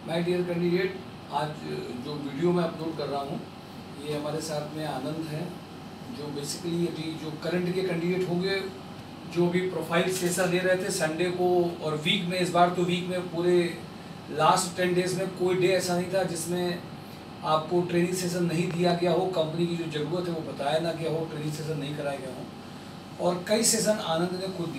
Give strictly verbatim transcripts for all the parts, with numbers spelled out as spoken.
My dear candidate, आज जो video मैं अपलोड कर रहा हूँ ये हमारे साथ में आनंद है, जो बेसिकली अभी जो करंट के कैंडिडेट होंगे जो भी प्रोफाइल सेशन दे रहे थे संडे को और वीक में। इस बार तो वीक में पूरे लास्ट टेन डेज में कोई डे ऐसा नहीं था जिसमें आपको ट्रेनिंग सेशन नहीं दिया गया हो, कंपनी की जो ज़रूरत है वो बताया ना गया हो, ट्रेनिंग सेशन नहीं कराया गया हो। और कई सेशन आनंद ने खुद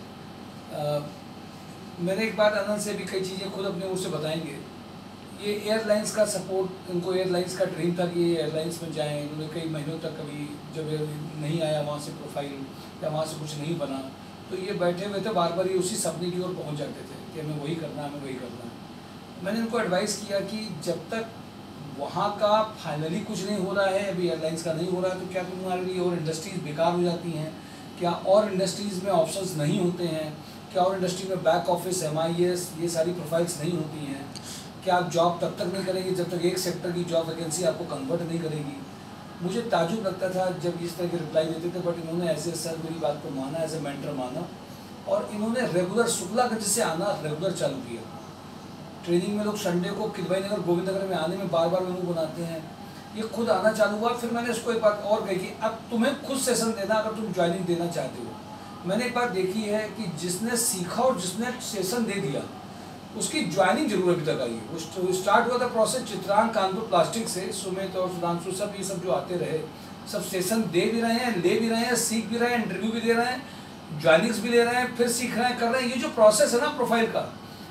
दिए। मैंने एक बात आनंद से भी कई चीज़ें खुद अपने ओर से बताएंगे। ये एयरलाइंस का सपोर्ट, इनको एयरलाइंस का ड्रीम था कि ये एयरलाइंस में जाएं। इन्होंने कई महीनों तक कभी जब नहीं आया वहाँ से प्रोफाइल या वहाँ से कुछ नहीं बना तो ये बैठे हुए थे, बार बार ये उसी सपने की ओर पहुँच जाते थे कि हमें वही करना है, हमें वही करना है। मैंने इनको एडवाइस किया कि जब तक वहाँ का फाइनली कुछ नहीं हो रहा है, अभी एयरलाइंस का नहीं हो रहा है, तो क्या तुम्हारे लिए और इंडस्ट्रीज़ बेकार हो जाती हैं? क्या और इंडस्ट्रीज़ में ऑप्शंस नहीं होते हैं? क्या और इंडस्ट्री में back office, M I S, ये सारी प्रोफाइल्स नहीं होती हैं? क्या आप जॉब तब तक नहीं करेंगे जब तक एक सेक्टर की जॉब वैकेंसी आपको कन्वर्ट नहीं करेगी? मुझे ताजुब लगता था जब इस तरह के रिप्लाई देते थे, बट इन्होंने एज ए सर मेरी बात को माना, एज ए मेंटर माना, और इन्होंने रेगुलर शुक्लागंज से आना रेगुलर चालू किया। ट्रेनिंग में लोग संडे को किदवाई नगर, गोविंद नगर में आने में बार बार मेनू बनाते हैं, ये खुद आना चालू हुआ। फिर मैंने इसको एक बात और कही कि अब तुम्हें खुद सेशन देना, अगर तुम ज्वाइनिंग देना चाहते हो। मैंने एक बात देखी है कि जिसने सीखा और जिसने सेशन दे दिया उसकी ज्वाइनिंग जरूर अभी तक आई है। वो स्टार्ट हुआ था प्रोसेस चित्रांग कानपुर प्लास्टिक से, सुमित और सुधांशु सब ये सब जो आते रहे, सब सेशन दे भी रहे हैं, ले भी रहे हैं, सीख भी रहे हैं, इंटरव्यू भी दे रहे हैं, ज्वाइनिंग्स भी ले रहे हैं, फिर सीख रहे हैं, कर रहे हैं। ये जो प्रोसेस है ना प्रोफाइल का,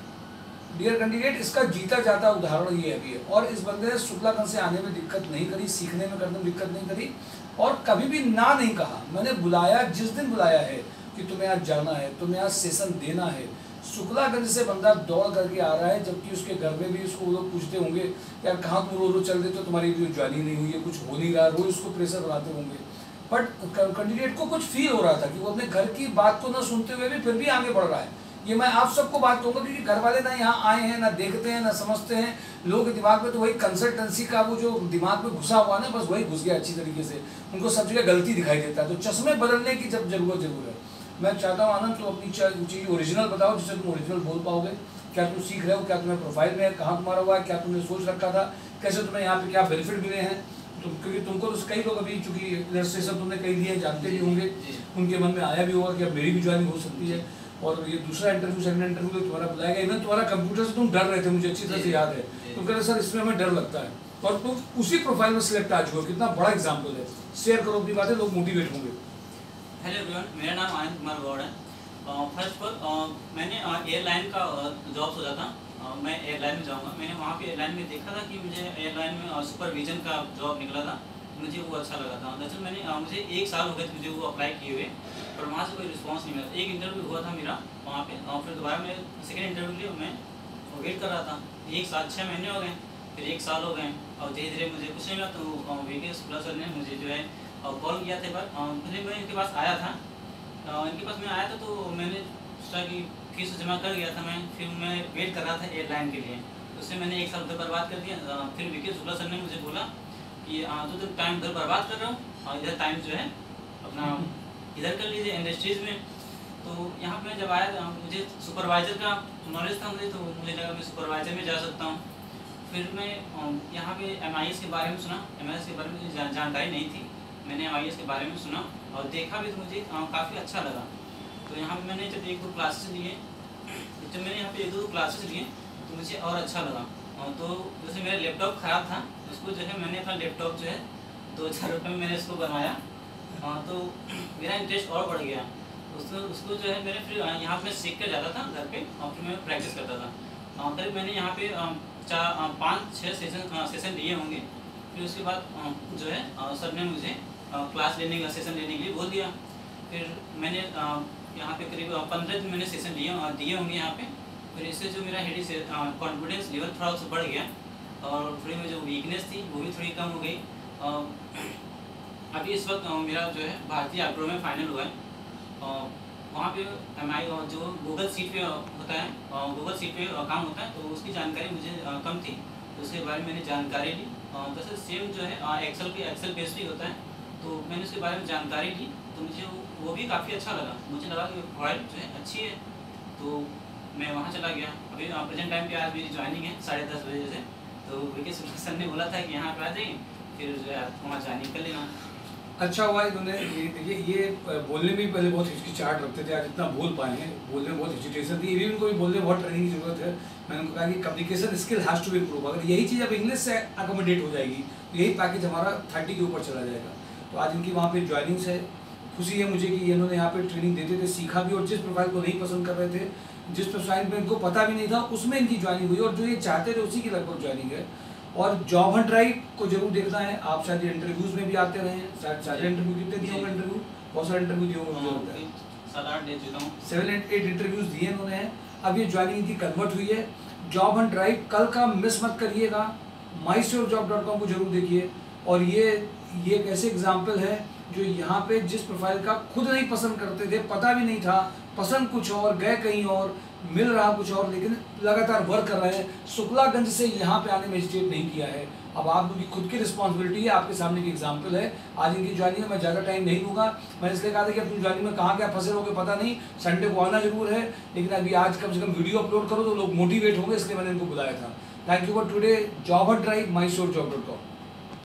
डियर कैंडिडेट, इसका जीता जाता उदाहरण ये अभी है। और इस बंदे ने शुक्लागंज से आने में दिक्कत नहीं करी, सीखने में करने में दिक्कत नहीं करी, और कभी भी ना नहीं कहा। मैंने बुलाया, जिस दिन बुलाया है कि तुम्हें आज जाना है, तुम्हें आज सेशन देना है, शुक्लागंज से बंदा दौड़ करके आ रहा है, जबकि उसके घर में भी उसको लोग पूछते होंगे यार कहाँ तुम रोज रोज चल रहे, तो तुम्हारी जो ज्वाइनिंग नहीं हुई है, कुछ हो नहीं रहा, रोज उसको प्रेशर बनाते होंगे। बट कैंडिडेट को कुछ फील हो रहा था कि वो अपने घर की बात को ना सुनते हुए भी फिर भी आगे बढ़ रहा है। ये मैं आप सबको बात कहूँगा क्योंकि घर वाले ना यहाँ आए हैं, ना देखते हैं, ना समझते हैं। लोगों के दिमाग में तो वही कंसल्टेंसी का वो जो दिमाग में घुसा हुआ ना, बस वही घुस गया अच्छी तरीके से। उनको सब जगह गलती दिखाई देता है, तो चश्मे बदलने की जब जरूरत जरूर है। मैं चाहता हूँ आनंद तो अपनी चीज़ ओरिजिनल बताओ, जिससे तुम ओरिजिनल बोल पाओगे। क्या तुम सीख रहे हो, क्या तुम्हें प्रोफाइल में है, कहाँ तुम्हारा हुआ है, क्या तुमने सोच रखा था, कैसे तुम्हें यहाँ पे क्या बेनिफिट मिले हैं तुम, क्योंकि तुमको तो कई लोग अभी चूँकि रजिस्ट्रेशन तुमने कई लिए जानते भी होंगे, उनके मन में आया भी होगा कि अब मेरी भी ज्वाइनिंग हो सकती है। और ये दूसरा इंटरव्यू, सेकंड इंटरव्यू तुम्हारा बुलाएगा। इवन तुम्हारा कंप्यूटर से तुम डर रहे थे, मुझे अच्छी तरह से याद है। तुम कह रहे सर इसमें हमें डर लगता है, और तुम उसी प्रोफाइल में सिलेक्ट आ चुके हो। कितना बड़ा एग्जाम्पल है। शेयर करो अपनी बातें, लोग मोटिवेट होंगे। हेलो एवरीवन, मेरा नाम आनंद कुमार गौड़ है। फर्स्ट ऑफ ऑल मैंने एयरलाइन का जॉब सोचा था, uh, मैं एयरलाइन में जाऊंगा। मैंने वहाँ पे एयरलाइन में देखा था कि मुझे एयरलाइन में सुपरविजन का जॉब निकला था, मुझे वो अच्छा लगा था। दरअसल मैंने uh, मुझे एक साल हो गए थे मुझे वो अप्लाई किए हुए, पर वहाँ से कोई रिस्पांस नहीं मिला। एक इंटरव्यू हुआ था मेरा वहाँ पे, और फिर दोबारा मैं सेकेंड इंटरव्यू के लिए मैं वेट कर रहा था। एक साल छः महीने हो गए, फिर एक साल हो गए, और धीरे धीरे मुझे कुछ नहीं मिला। तो वी के शुक्ला सर ने मुझे जो है कॉल किया था। पर पहले मैं इनके पास आया था, इनके पास मैं आया था तो मैंने सोचा कि फीस जमा कर गया था मैं, फिर मैं वेट कर रहा था एयरलाइन के लिए। उससे मैंने एक साल उधर बर्बाद कर दिया। फिर वी के शुक्ला सर ने मुझे बोला कि तो तुम टाइम उधर बर्बाद कर रहा हूँ, और इधर टाइम जो है अपना इधर कर लीजिए इंडस्ट्रीज़ में। तो यहाँ पर मैं जब आया, मुझे सुपरवाइज़र का नॉलेज था मुझे, तो मुझे लगा मैं सुपरवाइज़र में जा सकता हूँ। फिर मैं यहाँ पे एम आई एस के बारे में सुना। एम आई एस के बारे में मुझे जानकारी नहीं थी, मैंने एम आई एस के बारे में सुना और देखा भी, तो मुझे काफ़ी अच्छा लगा। तो यहाँ पे मैंने जब एक दो क्लासेस लिए, जब मैंने यहाँ पे एक दो क्लासेस लिए तो मुझे और अच्छा लगा। तो जैसे मेरा लैपटॉप ख़राब था, उसको जो है मैंने अपना लैपटॉप जो है दो हज़ार रुपये में मैंने उसको बनवाया। तो मेरा इंटरेस्ट और बढ़ गया उसको उसको जो है मैंने फिर यहाँ पर सीख कर जाता था घर पे, और फिर मैं प्रैक्टिस करता था। करीब मैंने यहाँ पे चार पाँच छः सेशन सेशन लिए होंगे। फिर उसके बाद जो है सर ने मुझे क्लास लेने का सेशन लेने के लिए बोल दिया। फिर मैंने यहाँ पे करीब पंद्रह दिन मैंने सेशन लिए दिए होंगे यहाँ पे। फिर इससे जो मेरा हेडी से कॉन्फिडेंस लेवल थोड़ा सा बढ़ गया, और थोड़ी मेरी जो वीकनेस थी वो भी थोड़ी कम हो गई। अभी इस वक्त मेरा जो है भारतीय आग्रो में फाइनल हुआ है। वहाँ पे एम आई जो गूगल सीट पे होता है, गूगल सीट पे काम होता है, तो उसकी जानकारी मुझे कम थी, तो उसके बारे में मैंने जानकारी ली। वैसे सेम जो है एक्सेल पे एक्सेल बेस्ड भी होता है, तो मैंने उसके बारे में जानकारी ली, तो मुझे वो भी काफ़ी अच्छा लगा। मुझे लगा कि प्रोफाइल जो है अच्छी है। तो मैं वहाँ चला गया। अभी प्रेजेंट टाइम पे आज मेरी ज्वाइनिंग है साढ़े दस बजे से, तो वीके सर ने बोला था कि यहाँ पे आ जाइए, फिर जो है आप वहाँ ज्वाइनिंग कर लेना। अच्छा हुआ इन्होंने ये देखिए, ये बोलने में भी पहले बहुत हिचकिचाहट रखते थे, आज इतना बोल पाए हैं। बोलने में बहुत हिचिटेशन थी, इवन इनको भी बोलने में बहुत ट्रेनिंग की जरूरत है। मैंने उनको कहा कि communication skill has to be improve. अगर यही चीज़ अब इंग्लिश से अकोमोडेट हो जाएगी तो यही पैकेज हमारा थर्टी के ऊपर चला जाएगा। तो आज इनकी वहाँ पे ज्वाइनिंग्स है। खुशी है मुझे कि इन्होंने यहाँ पे ट्रेनिंग देते थे, सीखा भी, और जिस प्रोफाइल को नहीं पसंद कर रहे थे, जिस प्रोफाइल में इनको पता भी नहीं था, उसमें इनकी ज्वाइनिंग हुई, और जो ये चाहते थे उसी की लगभग ज्वाइनिंग है। और जॉब हंट ड्राइव को जरूर देखना है। आप शायद इंटरव्यूज में भी आते रहे हैं, शायद सारे इंटरव्यू कितने दिए होंगे? इंटरव्यू बहुत सारे इंटरव्यू दिए होंगे मुझे लगता है, सात आठ दे चुका हूँ, सेवन एंड एट इंटरव्यूज दिए इन्होंने। अब ये ज्वाइनिंग इनकी कन्वर्ट हुई है। जॉब हंट ड्राइव कल का मिस मत करिएगा, my sure job dot com को जरूर देखिए। और ये ये एक ऐसे एग्जाम्पल है जो यहाँ पे जिस प्रोफाइल का खुद नहीं पसंद करते थे, पता भी नहीं था, पसंद कुछ और, गए कहीं और, मिल रहा कुछ और, लेकिन लगातार वर्क कर रहे हैं। शुक्लागंज से यहाँ पे आने में हेजिटेट नहीं किया है। अब आप लोगों की खुद की रिस्पॉन्सिबिलिटी है, आपके सामने की एग्जाम्पल है। आज इनकी ज्वाइनिंग में मैं ज़्यादा टाइम नहीं दूंगा। मैंने इसलिए कहा था कि अपनी ज्वाइनिंग में कहाँ क्या फंसे रहोगे पता नहीं, संडे को आना जरूर है, लेकिन अभी आज कम से कम वीडियो अपलोड करो तो लोग मोटिवेट होंगे, इसलिए मैंने इनको बुलाया था। Thank you for today. Job hunt drive, my sure job dot com.